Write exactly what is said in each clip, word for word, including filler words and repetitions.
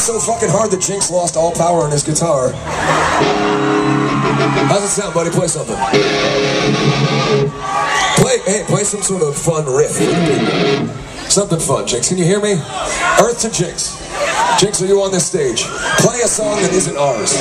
so fucking hard that Jinx lost all power in his guitar. How's it sound, buddy? Play something. Play, hey, play some sort of fun riff. Something fun, Jinx. Can you hear me? Earth to Jinx. Jinx, are you on this stage? Play a song that isn't ours.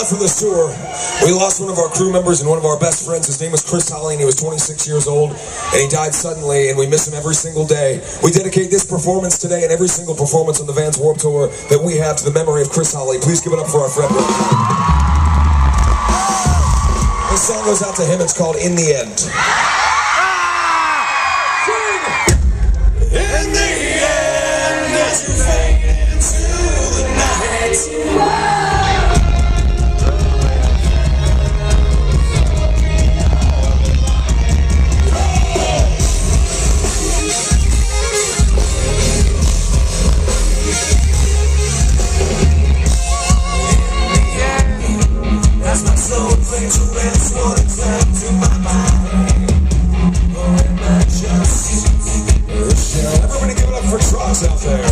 left from this tour, we lost one of our crew members and one of our best friends. His name was Chris Holly, and he was twenty-six years old, and he died suddenly, and we miss him every single day. We dedicate this performance today and every single performance on the Vans Warped Tour that we have to the memory of Chris Holly. Please give it up for our friend. This song goes out to him. It's called In the End. In the end, as you fade into the night. Everybody give it up for trucks out there.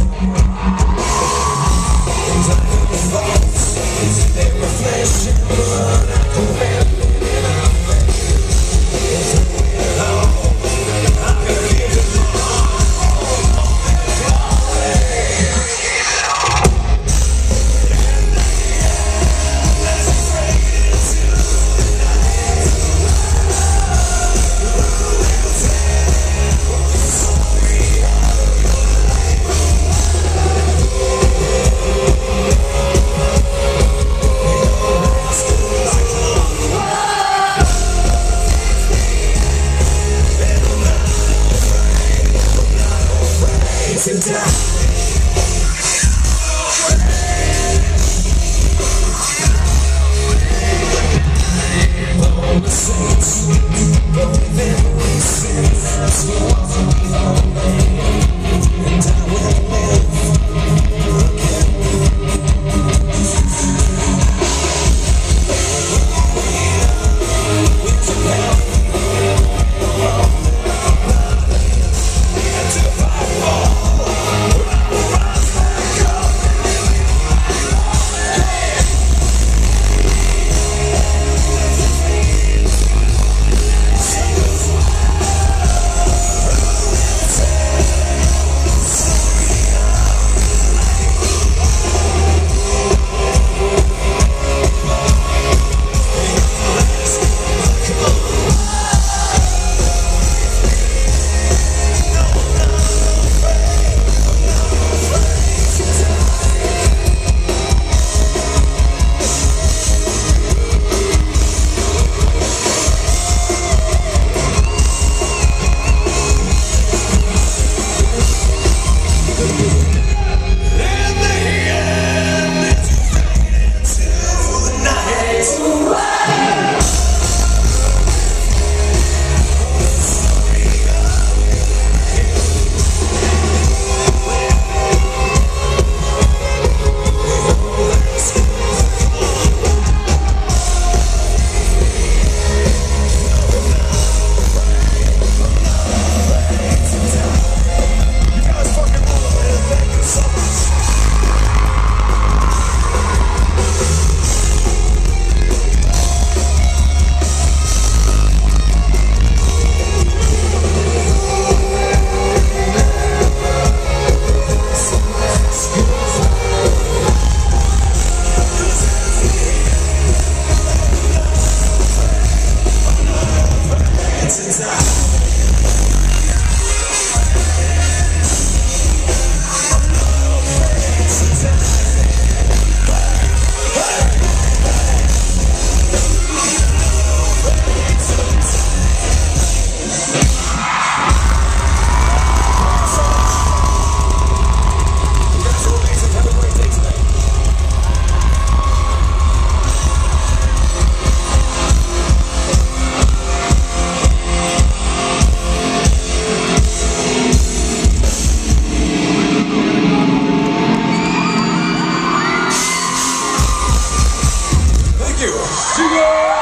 Chico!